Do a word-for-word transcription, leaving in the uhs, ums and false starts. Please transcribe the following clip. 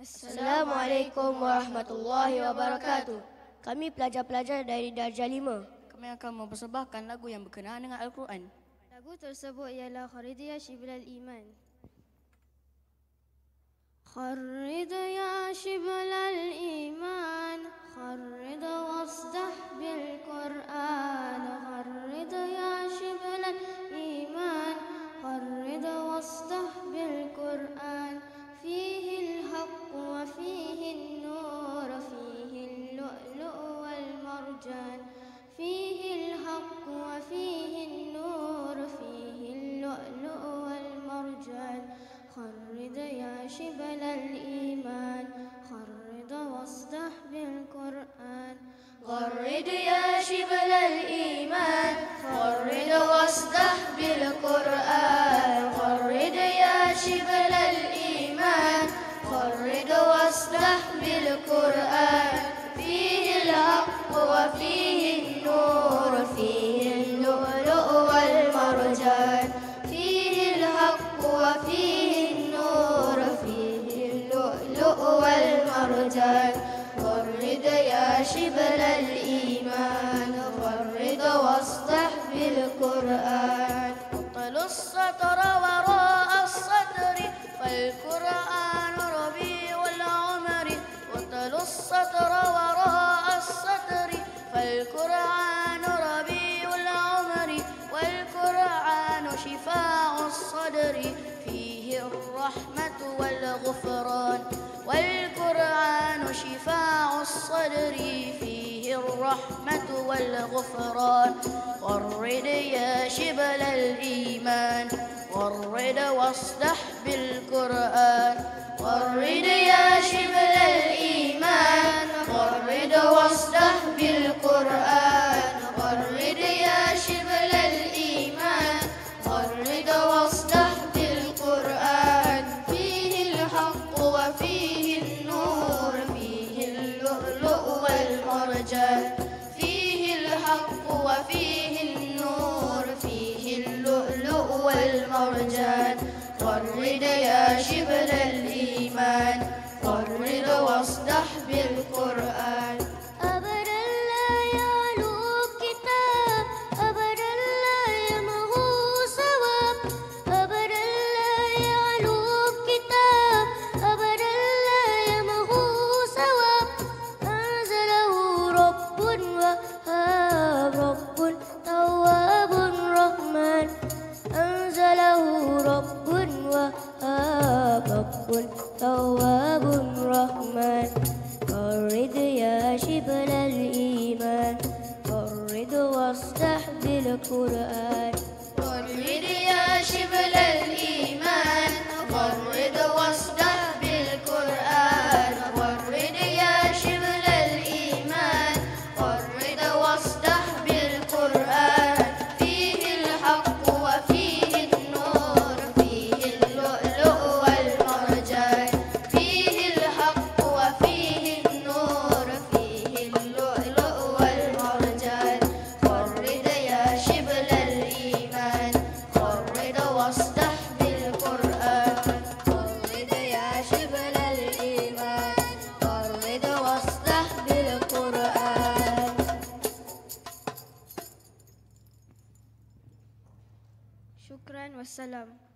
Assalamualaikum warahmatullahi wabarakatuh. Kami pelajar-pelajar dari Darjah lima. Kami akan mempersembahkan lagu yang berkenaan dengan Al-Quran. Lagu tersebut ialah Kharid ya Shiblal Iman. Kharid ya Shiblal Iman, kharid wasdah bil Quran. Kharid ya Shiblal Iman, kharid wasdah bil Quran. Fihi al-haqq wa fihi an-nur, fihi al-lu'lu' wal marjan. Fihi al-haqq wa fihi an-nur, fihi al-lu'lu' wal marjan. خرد يا شبل الإيمان، خرد واصدح بالقرآن. خرد يا شبل الإيمان، خرد واصدح بالقرآن. خرد يا شبل الإيمان، خرد واصدح بالقرآن. فيه الحق وفيه النور، فيه اللؤلؤ والمرجان. فيه الحق وفيه والمرجان. غرد يا شبل الإيمان، غرد واصدح بالقرآن. طلوا السطر وراء السطر، فالقرآن ربيع العمر. وطلوا السطر وراء السطر، فالقرآن ربيع العمر. والقرآن شفاء الصدر، فيه الرحمة والغفران. والقرآن شفاء الصدر، فيه الرحمة والغفران. غرد يا شبل الإيمان، غرد واصدح بالقرآن. غرد يا شبل الإيمان، غرد واصدح بالقرآن. غرد يا شبل الإيمان، غرد واصدح بالقرآن. فيه الحق وفيه النور، فيه اللؤلؤ والمرجان. فيه الحق وفيه النور، فيه اللؤلؤ والمرجان. غرد يا شبل الإيمان، غرد واصدح بالقرآن. أبدا لا يعلو كتاب، أبدا لا يمحو ثواب. أبدا لا يعلو كتاب، أبدا لا يمحو ثواب. أنزله رب وهاب، رب تواب رحمن. أنزله رب وهاب، رب تواب رحمن. غرد يا شبل الإيمان، غرد واصدح بالقرآن. غرد يا شبل الإيمان، غرد واصدح بالقرآن. غرد يا شبل الإيمان، غرد واصدح بالقرآن. فيه الحق وفيه النور، فيه اللؤلؤ والمرجان. فيه الحق وفيه النور، فيه اللؤلؤ والمرجان. غرد يا شبل الإيمان، غرد واصدح بالقرآن. غرد يا شبل الإيمان، غرد واصدح بالقرآن. شكرا والسلام.